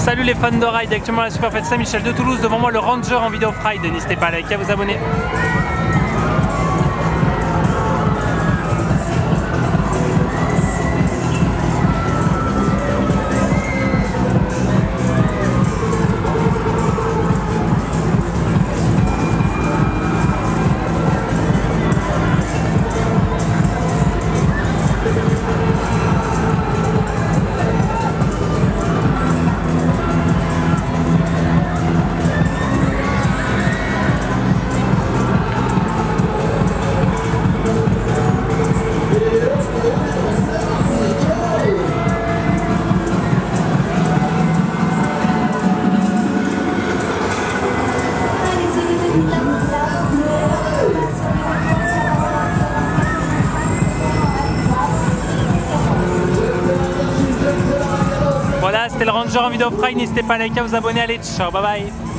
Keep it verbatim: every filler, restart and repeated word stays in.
Salut les fans de ride, actuellement à la Superfête Saint-Michel de Toulouse, devant moi le Ranger en vidéo off-ride. N'hésitez pas à liker, à vous abonner. Voilà, c'était le Ranger en vidéo off-ride. N'hésitez pas à liker, à vous abonner. Allez, ciao, bye bye.